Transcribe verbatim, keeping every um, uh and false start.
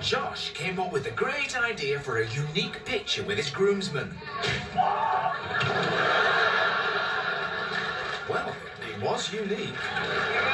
Josh came up with a great idea for a unique picture with his groomsman. Well, it was unique.